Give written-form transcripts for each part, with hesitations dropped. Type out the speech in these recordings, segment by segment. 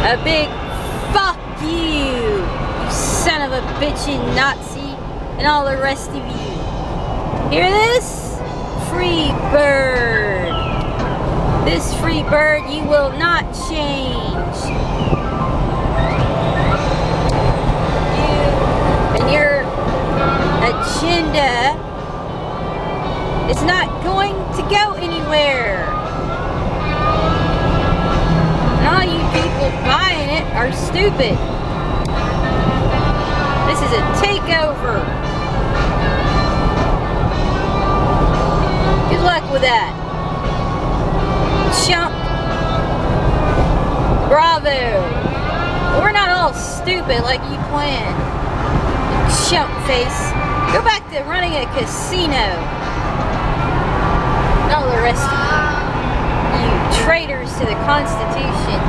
a big fuck you, you son of a bitchin' Nazi, and all the rest of you. Hear this? Free bird. This free bird you will not change. You and your agenda is not going to go anywhere. And all you people buying it are stupid. This is a takeover. Good luck with that. Chump. Bravo. We're not all stupid like you planned. Chump face. Go back to running a casino. And all the rest of you. You traitors to the Constitution.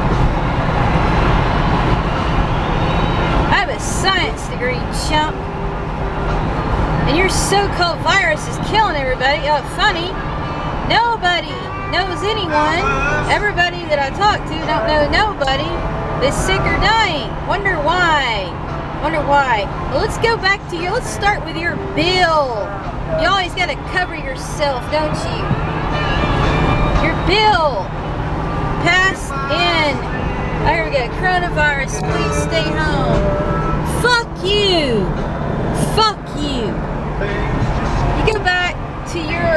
I have a science degree, chump. And your so-called virus is killing everybody. Oh, funny. Nobody knows anyone. Everybody that I talk to don't know nobody that's sick or dying. Wonder why. Wonder why. Well, let's go back to your, let's start with your bill. You always got to cover yourself, don't you? Your bill passed in. Oh, here we go. Coronavirus, please stay home. Fuck you. Fuck you. You go back to your,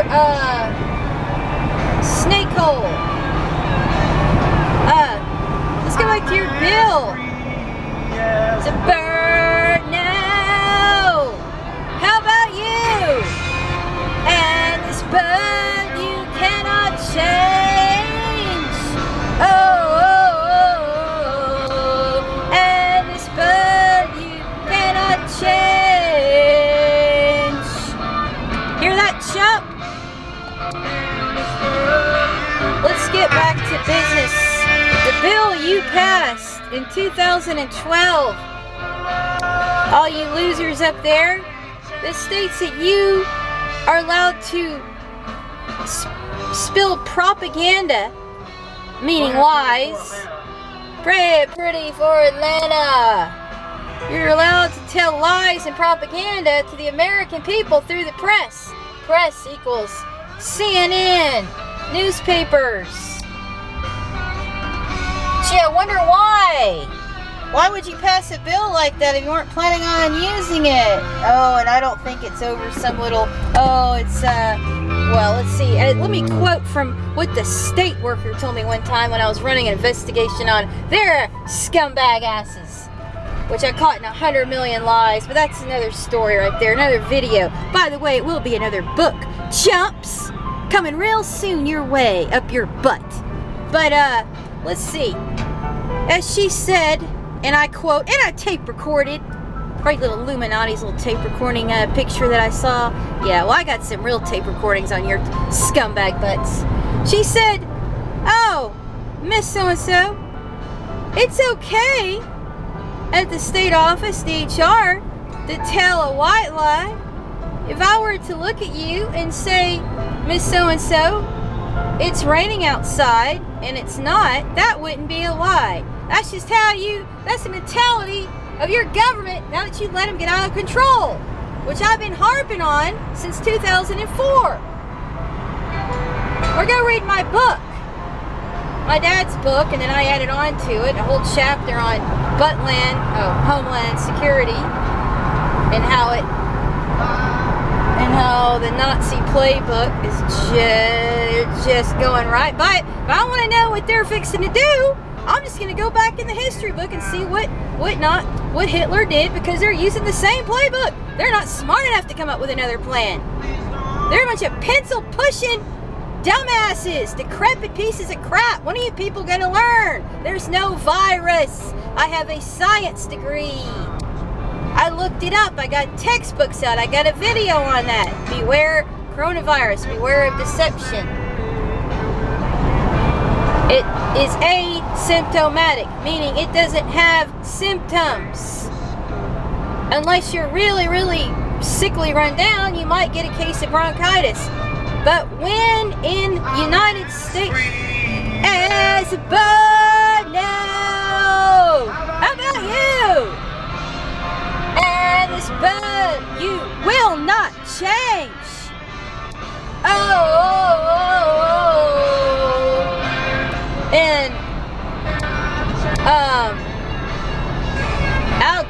snake hole. Let's go back to your bill. It's a bird now. How about you? And this bird you cannot change. Oh, oh, oh, oh. And this bird you cannot change. Hear that, chump? Let's get back to business. The bill you passed in 2012. All you losers up there, this states that you are allowed to spill propaganda, meaning lies. Pray pretty for Atlanta. You're allowed to tell lies and propaganda to the American people through the press. Press equals CNN. Newspapers. Gee, I wonder why. Why would you pass a bill like that if you weren't planning on using it? Oh, and I don't think it's over some little, oh, it's, well, let's see. Let me quote from what the state worker told me one time when I was running an investigation on their scumbag asses, which I caught in 100 million lies, but that's another story right there, another video. By the way, it will be another book. Chumps! Coming real soon your way, up your butt. But, let's see. As she said, and I quote, and I tape recorded, great little Illuminati's little tape recording picture that I saw. Yeah, well, I got some real tape recordings on your scumbag butts. She said, oh, Miss So-and-so, it's okay at the state office, the HR, to tell a white lie. If I were to look at you and say, Miss So-and-so, it's raining outside, and it's not, that wouldn't be a lie. That's just how you, that's the mentality of your government now that you let them get out of control, which I've been harping on since 2004. Or go read my book, my dad's book, and then I added on to it a whole chapter on Homeland Security, and how the Nazi playbook is just going right by it. If I want to know what they're fixing to do, I'm just going to go back in the history book and see what Hitler did, because they're using the same playbook. They're not smart enough to come up with another plan. They're a bunch of pencil-pushing dumbasses, decrepit pieces of crap. When are you people going to learn? There's no virus. I have a science degree. I looked it up. I got textbooks out. I got a video on that. Beware coronavirus. Beware of deception. It is asymptomatic, meaning it doesn't have symptoms. Unless you're really, really sickly run down, you might get a case of bronchitis. But when in United States, as a bird now,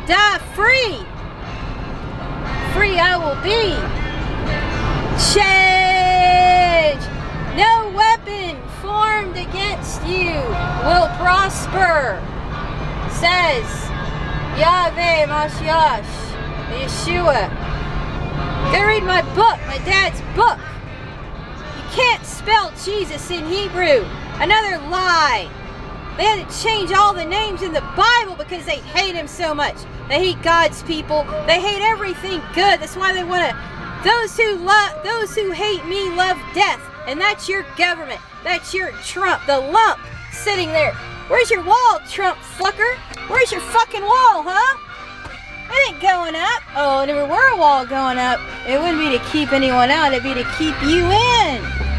die free. Free I will be. Change. No weapon formed against you will prosper, says Yahweh Mashiach, Yeshua. Go read my book, my dad's book. You can't spell Jesus in Hebrew. Another lie. They had to change all the names in the Bible because they hate him so much. They hate God's people. They hate everything good. That's why they want to. Those who hate me love death. And that's your government. That's your Trump, the lump sitting there. Where's your wall, Trump fucker? Where's your fucking wall, huh? It ain't going up. Oh, and if there were a wall going up, it wouldn't be to keep anyone out. It'd be to keep you in.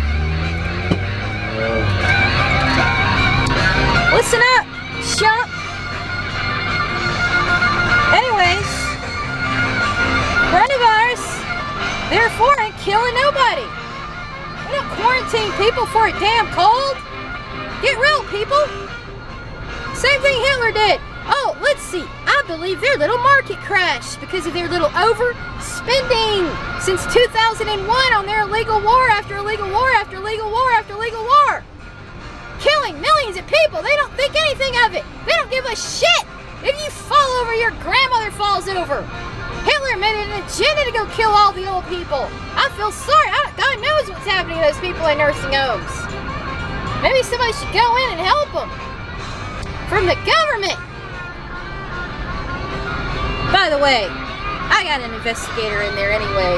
Listen up, chump. Anyways, coronavirus, therefore ain't killing nobody. We don't quarantine people for a damn cold. Get real, people. Same thing Hitler did. Oh, let's see. I believe their little market crashed because of their little overspending since 2001 on their illegal war after illegal war after illegal war after illegal war. Killing millions of people. They don't think anything of it. They don't give a shit. If you fall over, your grandmother falls over. Hitler made it an agenda to go kill all the old people. I feel sorry. God knows what's happening to those people in nursing homes. Maybe somebody should go in and help them. From the government. By the way, I got an investigator in there anyway.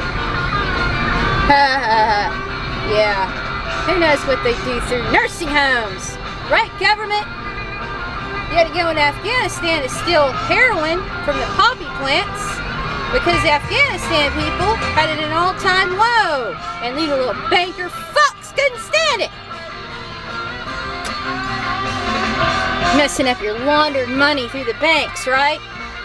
Yeah. Who knows what they do through nursing homes? Right, government? You had to go into Afghanistan to steal heroin from the poppy plants because the Afghanistan people had it at an all-time low. And these little banker fucks couldn't stand it. Messing up your laundered money through the banks, right?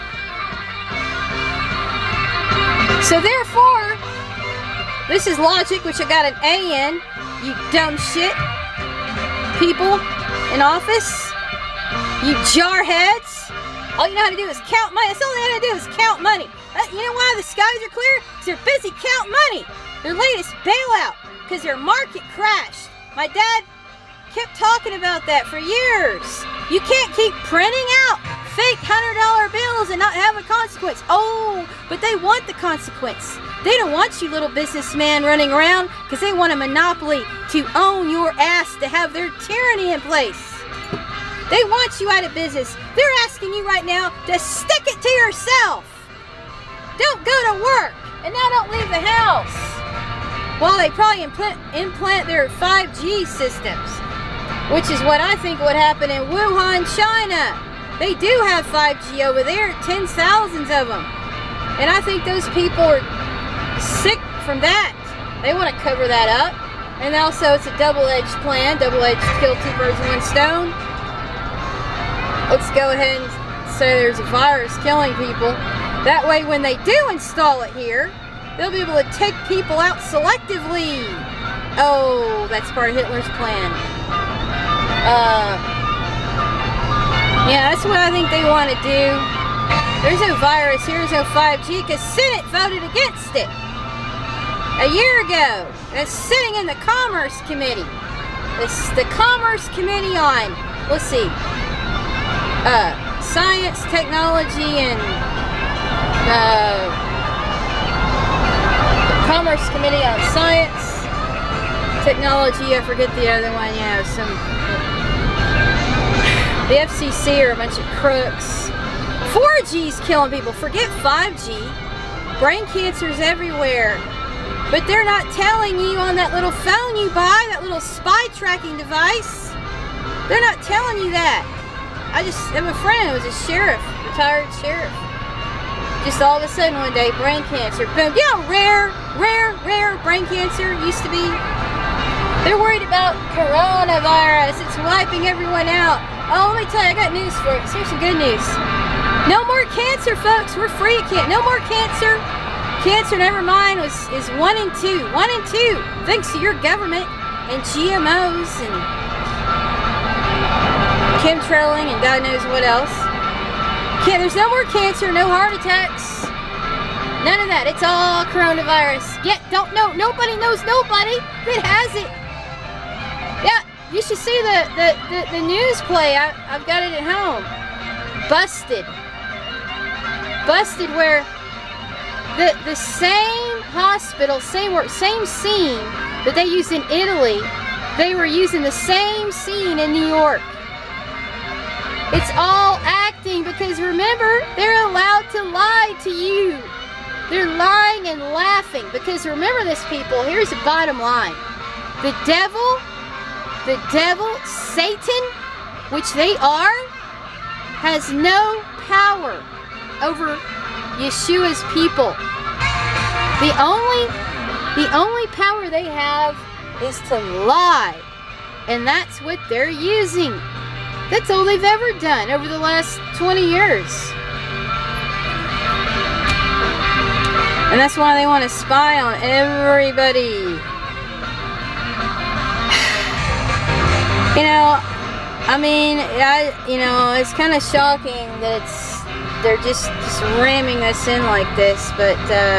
So therefore, this is logic, which I got an A in, you dumb shit. People in office, you jarheads. All you know how to do is count money. That's all they know how to do is count money. You know why the skies are clear? Because they're busy counting money. Their latest bailout, because their market crashed. My dad kept talking about that for years. You can't keep printing out fake $100 bills and not have a consequence. Oh, but they want the consequence. They don't want you little businessman running around because they want a monopoly to own your ass, to have their tyranny in place. They want you out of business. They're asking you right now to stick it to yourself. Don't go to work and now don't leave the house. Well, they probably implant their 5G systems, which is what I think would happen in Wuhan, China. They do have 5G over there, tens of thousands of them. And I think those people are sick from that. They want to cover that up. And also it's a double-edged plan, double-edged kill two birds with one stone. Let's go ahead and say there's a virus killing people. That way when they do install it here, they'll be able to take people out selectively. Oh, that's part of Hitler's plan. Yeah, that's what I think they want to do. There's no virus here, there's no 5G, because Senate voted against it a year ago. That's sitting in the Commerce Committee. It's the Commerce Committee on, let's see, Science, Technology, and the Commerce Committee on Science, Technology, I forget the other one, yeah, the FCC are a bunch of crooks. 4G's killing people. Forget 5G. Brain cancer's everywhere. But they're not telling you on that little phone you buy, that little spy tracking device. They're not telling you that. I just have a friend who was a sheriff, retired sheriff. Just all of a sudden one day, brain cancer. Boom. You know, rare brain cancer used to be. They're worried about coronavirus. It's wiping everyone out. Oh, let me tell you, I got news for you. Here's some good news. No more cancer, folks. We're free of cancer. No more cancer. Cancer, never mind, is 1 and 2. 1 and 2. Thanks to your government and GMOs and chemtrailing and God knows what else. There's no more cancer, no heart attacks. None of that. It's all coronavirus. Yet, nobody knows nobody that has it. Yeah, you should see the news play. I've got it at home. Busted, where the same hospital, same scene that they used in Italy, they were using the same scene in New York. It's all acting, because remember, they're allowed to lie to you. They're lying and laughing, because remember this, people, here's the bottom line. The devil, Satan, which they are, has no power over Yeshua's people. The only power they have is to lie. And that's what they're using. That's all they've ever done over the last 20 years. And that's why they want to spy on everybody. You know, I mean, it's kind of shocking that they're just ramming us in like this, but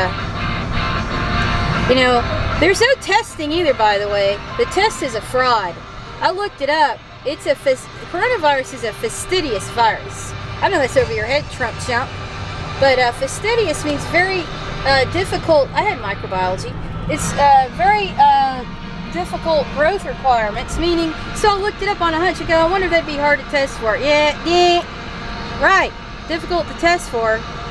you know, there's no testing either, by the way. The test is a fraud. I looked it up. Coronavirus is a fastidious virus. I know that's over your head, Trump chump. But fastidious means very difficult. I had microbiology. It's very difficult growth requirements, meaning, so I looked it up on a hunch. I go, I wonder if that'd be hard to test for. Yeah, right. Difficult to test for.